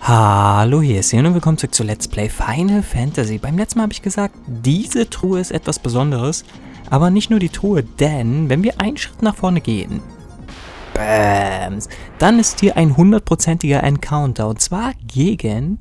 Hallo, hier ist Sion und willkommen zurück zu Let's Play Final Fantasy. Beim letzten Mal habe ich gesagt, diese Truhe ist etwas Besonderes, aber nicht nur die Truhe, denn wenn wir einen Schritt nach vorne gehen, bams, dann ist hier ein 100%iger Encounter und zwar gegen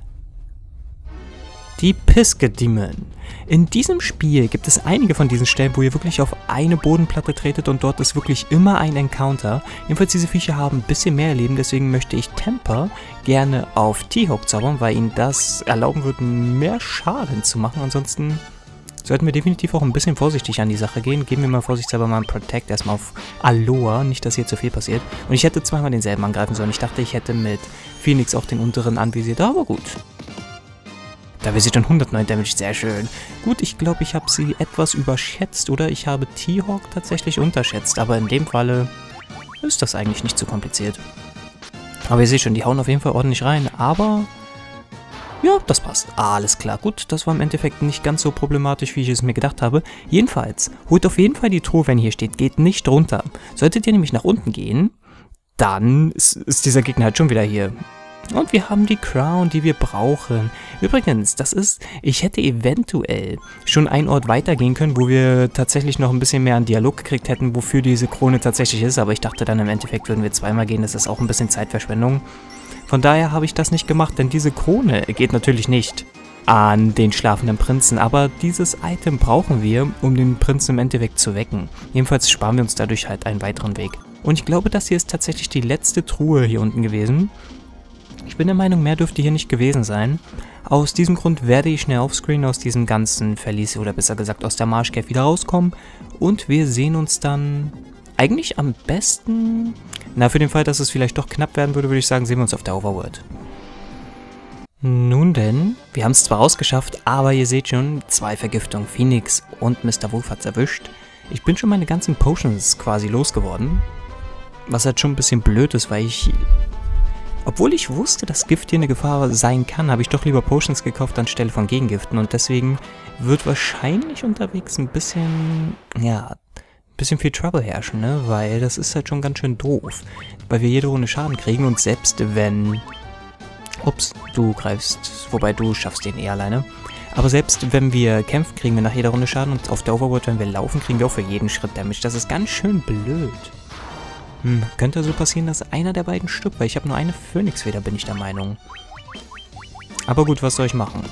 die Piskedemon. In diesem Spiel gibt es einige von diesen Stellen, wo ihr wirklich auf eine Bodenplatte tretet und dort ist wirklich immer ein Encounter. Jedenfalls diese Viecher haben ein bisschen mehr Leben, deswegen möchte ich Temper gerne auf T-Hawk zaubern, weil ihnen das erlauben wird, mehr Schaden zu machen. Ansonsten sollten wir definitiv auch ein bisschen vorsichtig an die Sache gehen. Geben wir mal vorsichtshalber mal einen Protect erstmal auf Aloha, nicht dass hier zu viel passiert. Und ich hätte zweimal denselben angreifen sollen. Ich dachte, ich hätte mit Phoenix auch den unteren anvisiert, aber gut. Da wir sie schon 109 Damage, sehr schön. Gut, ich glaube, ich habe sie etwas überschätzt oder ich habe T-Hawk tatsächlich unterschätzt. Aber in dem Falle ist das eigentlich nicht zu kompliziert. Aber ihr seht schon, die hauen auf jeden Fall ordentlich rein. Aber ja, das passt. Alles klar. Gut, das war im Endeffekt nicht ganz so problematisch, wie ich es mir gedacht habe. Jedenfalls, holt auf jeden Fall die Truhe, wenn hier steht. Geht nicht runter. Solltet ihr nämlich nach unten gehen, dann ist dieser Gegner halt schon wieder hier. Und wir haben die Crown, die wir brauchen. Übrigens, ich hätte eventuell schon einen Ort weitergehen können, wo wir tatsächlich noch ein bisschen mehr an Dialog gekriegt hätten, wofür diese Krone tatsächlich ist. Aber ich dachte dann im Endeffekt würden wir zweimal gehen, das ist auch ein bisschen Zeitverschwendung. Von daher habe ich das nicht gemacht, denn diese Krone geht natürlich nicht an den schlafenden Prinzen. Aber dieses Item brauchen wir, um den Prinzen im Endeffekt zu wecken. Jedenfalls sparen wir uns dadurch halt einen weiteren Weg. Und ich glaube, das hier ist tatsächlich die letzte Truhe hier unten gewesen. Ich bin der Meinung, mehr dürfte hier nicht gewesen sein. Aus diesem Grund werde ich schnell offscreen aus diesem ganzen Verlies, oder besser gesagt aus der Marsh Cave wieder rauskommen. Und wir sehen uns dann eigentlich am besten, für den Fall, dass es vielleicht doch knapp werden würde, würde ich sagen, sehen wir uns auf der Overworld. Nun denn, wir haben es zwar rausgeschafft, aber ihr seht schon, 2 Vergiftungen, Phoenix und Mr. Wolf hat's erwischt. Ich bin schon meine ganzen Potions quasi losgeworden. Was halt schon ein bisschen blöd ist, weil obwohl ich wusste, dass Gift hier eine Gefahr sein kann, habe ich doch lieber Potions gekauft anstelle von Gegengiften. Und deswegen wird wahrscheinlich unterwegs ein bisschen viel Trouble herrschen, ne? Weil das ist halt schon ganz schön doof. Weil wir jede Runde Schaden kriegen und selbst wenn... Ups, du greifst, wobei du schaffst den alleine. Aber selbst wenn wir kämpfen, kriegen wir nach jeder Runde Schaden und auf der Overworld, wenn wir laufen, kriegen wir auch für jeden Schritt Damage. Das ist ganz schön blöd. Könnte so passieren, dass einer der beiden stirbt, weil ich habe nur eine Phönixfeder, bin ich der Meinung. Aber gut, was soll ich machen?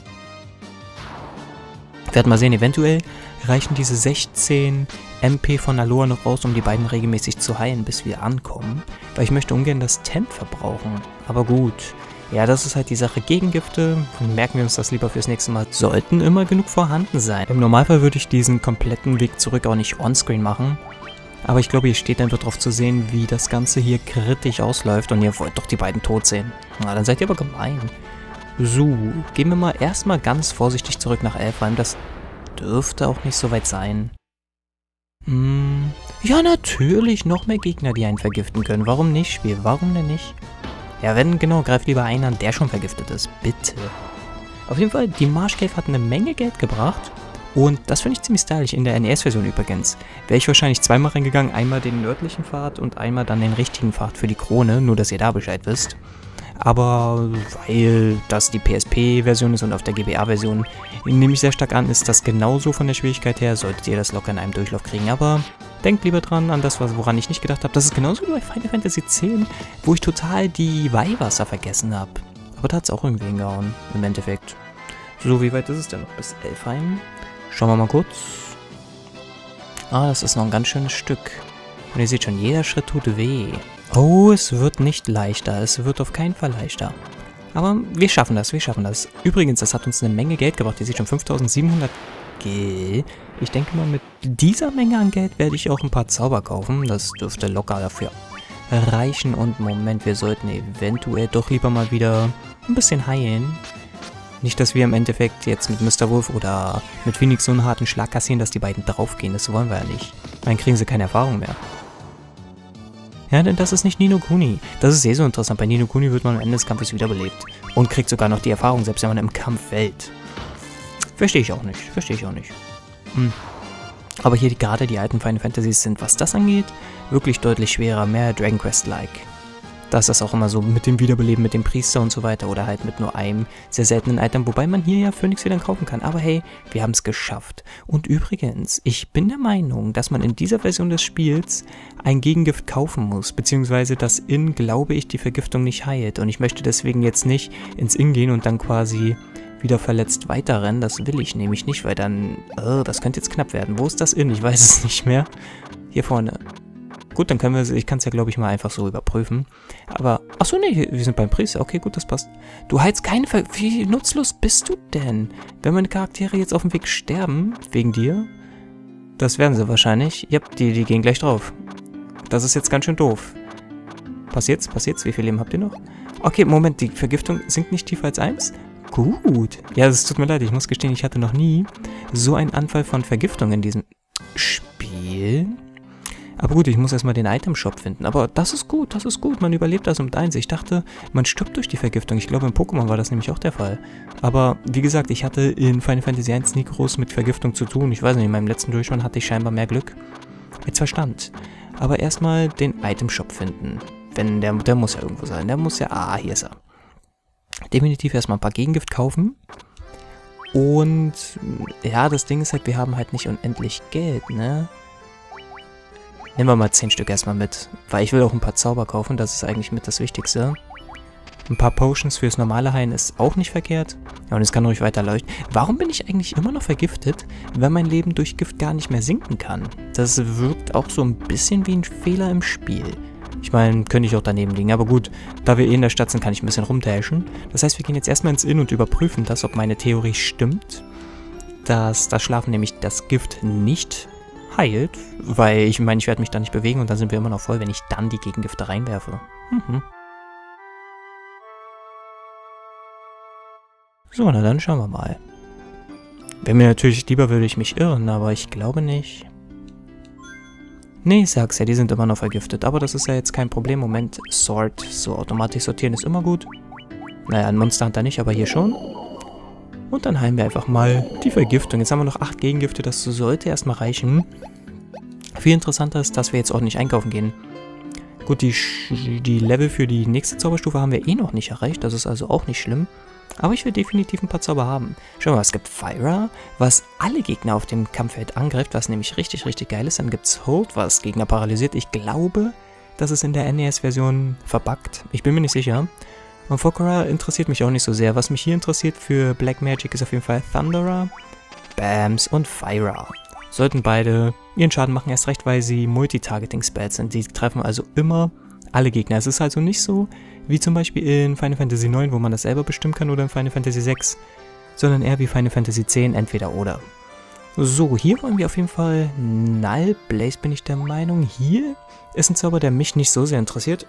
Wir werden mal sehen, eventuell reichen diese 16 MP von Aloha noch aus, um die beiden regelmäßig zu heilen, bis wir ankommen. Weil ich möchte ungern das Temp verbrauchen. Aber gut. Ja, das ist halt die Sache. Gegengifte, merken wir uns das lieber fürs nächste Mal, sollten immer genug vorhanden sein. Im Normalfall würde ich diesen kompletten Weg zurück auch nicht onscreen machen. Aber ich glaube, hier steht einfach drauf zu sehen, wie das Ganze hier kritisch ausläuft. Und ihr wollt doch die beiden tot sehen. Na, dann seid ihr aber gemein. So, gehen wir mal erstmal ganz vorsichtig zurück nach Elfheim. Das dürfte auch nicht so weit sein. Ja, natürlich, noch mehr Gegner, die einen vergiften können. Warum nicht, Spiel? Warum denn nicht? Ja, wenn, genau, greift lieber einen an, der schon vergiftet ist. Bitte. Auf jeden Fall, die Marsh Cave hat eine Menge Geld gebracht. Und das finde ich ziemlich stylisch, in der NES-Version übrigens. Wäre ich wahrscheinlich zweimal reingegangen, einmal den nördlichen Pfad und einmal dann den richtigen Pfad für die Krone, nur dass ihr da Bescheid wisst. Aber weil das die PSP-Version ist und auf der GBA-Version nehme ich sehr stark an, ist das genauso von der Schwierigkeit her, solltet ihr das locker in einem Durchlauf kriegen. Aber denkt lieber dran an das, woran ich nicht gedacht habe. Das ist genauso wie bei Final Fantasy X, wo ich total die Weihwasser vergessen habe. Aber da hat es auch irgendwie hingehauen, im Endeffekt. So, wie weit ist es denn noch bis Elfheim? Schauen wir mal kurz. Das ist noch ein ganz schönes Stück. Und ihr seht schon, jeder Schritt tut weh. Oh, es wird nicht leichter. Es wird auf keinen Fall leichter. Aber wir schaffen das, wir schaffen das. Übrigens, das hat uns eine Menge Geld gebracht. Ihr seht schon, 5700 G. Ich denke mal, mit dieser Menge an Geld werde ich auch ein paar Zauber kaufen. Das dürfte locker dafür reichen. Und Moment, wir sollten eventuell doch lieber mal wieder ein bisschen heilen. Nicht, dass wir im Endeffekt jetzt mit Mr. Wolf oder mit Phoenix so einen harten Schlag kassieren, dass die beiden draufgehen. Das wollen wir ja nicht. Dann kriegen sie keine Erfahrung mehr. Ja, denn das ist nicht Ni no Kuni. Das ist so interessant. Bei Ni no Kuni wird man am Ende des Kampfes wiederbelebt. Und kriegt sogar noch die Erfahrung, selbst wenn man im Kampf fällt. Verstehe ich auch nicht. Verstehe ich auch nicht. Aber hier gerade die alten Final Fantasies sind, was das angeht, wirklich deutlich schwerer. Mehr Dragon Quest-like. Da ist das auch immer so mit dem Wiederbeleben, mit dem Priester und so weiter oder halt mit nur einem sehr seltenen Item, wobei man hier ja Phönix wieder kaufen kann. Aber hey, wir haben es geschafft. Und übrigens, ich bin der Meinung, dass man in dieser Version des Spiels ein Gegengift kaufen muss, beziehungsweise das Inn, glaube ich, die Vergiftung nicht heilt. Und ich möchte deswegen jetzt nicht ins Inn gehen und dann quasi wieder verletzt weiterrennen. Das will ich nämlich nicht, weil dann, das könnte jetzt knapp werden. Wo ist das Inn? Ich weiß es nicht mehr. Hier vorne. Gut, dann können wir, ich kann es ja, glaube ich, mal einfach so überprüfen. Aber, achso, nee, wir sind beim Priester. Okay, gut, das passt. Du heilst keine wie nutzlos bist du denn? Wenn meine Charaktere jetzt auf dem Weg sterben, wegen dir, das werden sie wahrscheinlich. Ja, die gehen gleich drauf. Das ist jetzt ganz schön doof. Passiert's? Wie viel Leben habt ihr noch? Okay, Moment, die Vergiftung sinkt nicht tiefer als 1? Gut. Ja, es tut mir leid, ich muss gestehen, ich hatte noch nie so einen Anfall von Vergiftung in diesem Spiel. Aber gut, ich muss erstmal den Item-Shop finden. Aber das ist gut, man überlebt das mit 1. Ich dachte, man stirbt durch die Vergiftung. Ich glaube, in Pokémon war das nämlich auch der Fall. Aber wie gesagt, ich hatte in Final Fantasy 1 nie groß mit Vergiftung zu tun. Ich weiß nicht, in meinem letzten Durchschauen hatte ich scheinbar mehr Glück als Verstand. Aber erstmal den Item-Shop finden. Wenn der muss ja irgendwo sein. Der muss ja, hier ist er. Definitiv erstmal ein paar Gegengift kaufen. Und ja, das Ding ist halt, wir haben halt nicht unendlich Geld, ne? Nehmen wir mal 10 Stück erstmal mit, weil ich will auch ein paar Zauber kaufen, das ist eigentlich mit das Wichtigste. Ein paar Potions fürs normale Heilen ist auch nicht verkehrt. Ja, und es kann ruhig weiter leuchten. Warum bin ich eigentlich immer noch vergiftet, wenn mein Leben durch Gift gar nicht mehr sinken kann? Das wirkt auch so ein bisschen wie ein Fehler im Spiel. Ich meine, könnte ich auch daneben liegen, aber gut, da wir in der Stadt sind, kann ich ein bisschen rumdashen. Das heißt, wir gehen jetzt erstmal ins Inn und überprüfen das, ob meine Theorie stimmt, dass das Schlafen nämlich das Gift nicht heilt, weil ich meine, ich werde mich da nicht bewegen und dann sind wir immer noch voll, wenn ich dann die Gegengifte reinwerfe. So, na dann schauen wir mal. Wäre mir natürlich lieber, würde ich mich irren, aber ich glaube nicht. Nee, ich sag's ja, die sind immer noch vergiftet, aber das ist ja jetzt kein Problem. Moment, Sort, so automatisch sortieren ist immer gut. Naja, ein Monster Hunter nicht, aber hier schon. Und dann heilen wir einfach mal die Vergiftung. Jetzt haben wir noch 8 Gegengifte, das sollte erstmal reichen. Viel interessanter ist, dass wir jetzt ordentlich einkaufen gehen. Gut, die Level für die nächste Zauberstufe haben wir eh noch nicht erreicht, das ist also auch nicht schlimm. Aber ich will definitiv ein paar Zauber haben. Schau mal, es gibt Fire, was alle Gegner auf dem Kampffeld angreift, was nämlich richtig, richtig geil ist. Dann gibt es Hold, was Gegner paralysiert. Ich glaube, das ist in der NES-Version verbuggt. Ich bin mir nicht sicher. Und Fokora interessiert mich auch nicht so sehr. Was mich hier interessiert für Black Magic ist auf jeden Fall Thunderer, Bams und Fire. Sollten beide ihren Schaden machen, erst recht, weil sie Multitargeting-Spells sind. Die treffen also immer alle Gegner. Es ist also nicht so, wie zum Beispiel in Final Fantasy IX, wo man das selber bestimmen kann, oder in Final Fantasy VI, sondern eher wie Final Fantasy X, entweder oder. So, hier wollen wir auf jeden Fall Null Blaze, bin ich der Meinung. Hier ist ein Zauber, der mich nicht so sehr interessiert.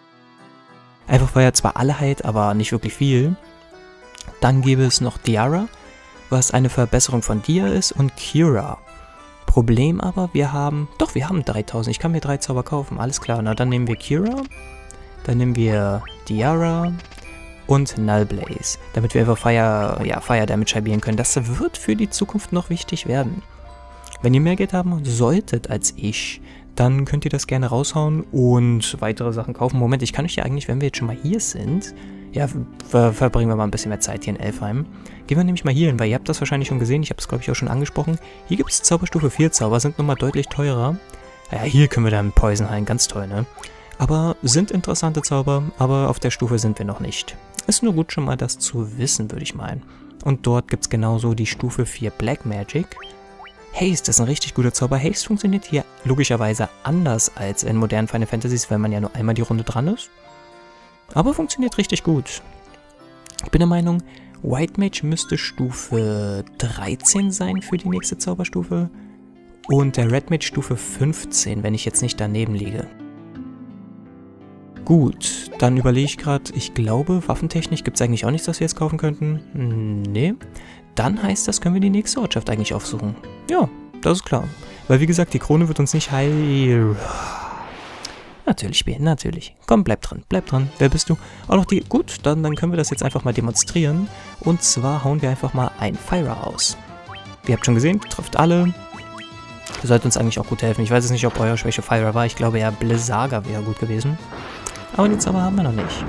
Einfach weil er zwar alle heilt, aber nicht wirklich viel. Dann gäbe es noch Diara, was eine Verbesserung von Dia ist, und Kira. Problem aber, wir haben 3000. Ich kann mir 3 Zauber kaufen, alles klar. Na, dann nehmen wir Kira, dann nehmen wir Diara und Null Blaze, damit wir einfach Fire Damage halbieren können. Das wird für die Zukunft noch wichtig werden. Wenn ihr mehr Geld haben solltet als ich, dann könnt ihr das gerne raushauen und weitere Sachen kaufen. Moment, ich kann euch ja eigentlich, wenn wir jetzt schon mal hier sind, ja, verbringen wir mal ein bisschen mehr Zeit hier in Elfheim. Gehen wir nämlich mal hier hin, weil ihr habt das wahrscheinlich schon gesehen, ich habe es glaube ich auch schon angesprochen. Hier gibt es Zauberstufe 4 Zauber, sind nochmal deutlich teurer. Naja, hier können wir dann Poison heilen, ganz toll, ne? Aber sind interessante Zauber, aber auf der Stufe sind wir noch nicht. Ist nur gut schon mal das zu wissen, würde ich meinen. Und dort gibt es genauso die Stufe 4 Black Magic. Haste ist ein richtig guter Zauber. Haste funktioniert hier logischerweise anders als in modernen Final Fantasies, weil man ja nur einmal die Runde dran ist. Aber funktioniert richtig gut. Ich bin der Meinung, White Mage müsste Stufe 13 sein für die nächste Zauberstufe. Und der Red Mage Stufe 15, wenn ich jetzt nicht daneben liege. Gut, dann überlege ich gerade, ich glaube, waffentechnisch gibt es eigentlich auch nichts, was wir jetzt kaufen könnten. Nee. Dann heißt das, können wir die nächste Ortschaft eigentlich aufsuchen. Ja, das ist klar. Weil wie gesagt, die Krone wird uns nicht heilen. Natürlich spielen, natürlich. Komm, bleib dran, bleib dran. Wer bist du? Auch noch die... Gut, dann können wir das jetzt einfach mal demonstrieren. Und zwar hauen wir einfach mal ein Fire raus. Ihr habt schon gesehen, trifft alle. Sollte uns eigentlich auch gut helfen. Ich weiß jetzt nicht, ob euer Schwäche Fire war. Ich glaube ja, Blizzarga wäre gut gewesen. Aber den Zauber haben wir noch nicht.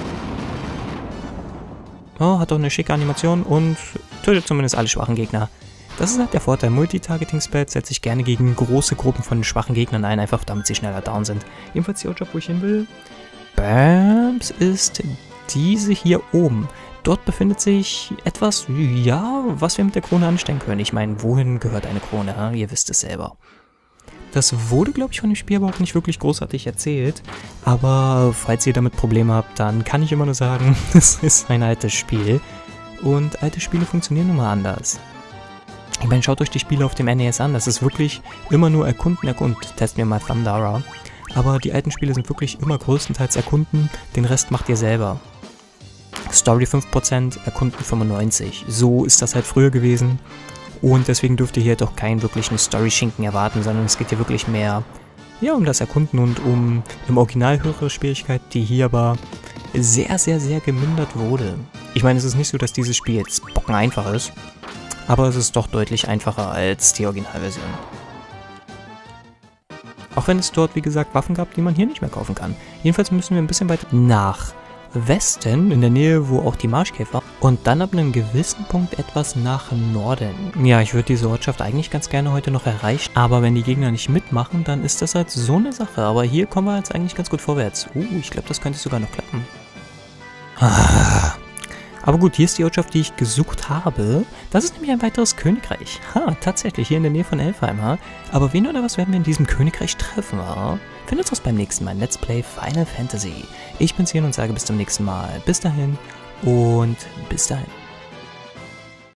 Oh, hat doch eine schicke Animation und tötet zumindest alle schwachen Gegner. Das ist halt der Vorteil. Multitargeting-Spells setze ich gerne gegen große Gruppen von schwachen Gegnern ein, einfach damit sie schneller down sind. Jedenfalls die Outjob, wo ich hin will. Bams, ist diese hier oben. Dort befindet sich etwas, ja, was wir mit der Krone anstellen können. Ich meine, wohin gehört eine Krone? Ha? Ihr wisst es selber. Das wurde, glaube ich, von dem Spiel überhaupt nicht wirklich großartig erzählt. Aber falls ihr damit Probleme habt, dann kann ich immer nur sagen, es ist ein altes Spiel. Und alte Spiele funktionieren nun mal anders. Ich meine, schaut euch die Spiele auf dem NES an. Das ist wirklich immer nur erkunden. Testen wir mal Thundara. Aber die alten Spiele sind wirklich immer größtenteils erkunden. Den Rest macht ihr selber. Story 5%, erkunden 95%. So ist das halt früher gewesen. Und deswegen dürft ihr hier doch keinen wirklichen Story-Schinken erwarten, sondern es geht hier wirklich mehr um das Erkunden und um im Original höhere Schwierigkeit, die hier aber sehr, sehr, sehr gemindert wurde. Ich meine, es ist nicht so, dass dieses Spiel jetzt bockeneinfach ist, aber es ist doch deutlich einfacher als die Originalversion. Auch wenn es dort, wie gesagt, Waffen gab, die man hier nicht mehr kaufen kann. Jedenfalls müssen wir ein bisschen weiter nach Westen, in der Nähe, wo auch die Marschkäfer, und dann ab einem gewissen Punkt etwas nach Norden. Ja, ich würde diese Ortschaft eigentlich ganz gerne heute noch erreichen, aber wenn die Gegner nicht mitmachen, dann ist das halt so eine Sache. Aber hier kommen wir jetzt eigentlich ganz gut vorwärts. Ich glaube, das könnte sogar noch klappen. Aber gut, hier ist die Ortschaft, die ich gesucht habe. Das ist nämlich ein weiteres Königreich. Tatsächlich, hier in der Nähe von Elfheim. Aber wen oder was werden wir in diesem Königreich treffen? Findet uns beim nächsten Mal in Let's Play Final Fantasy. Ich bin's hier und sage bis zum nächsten Mal. Bis dahin und bis dahin.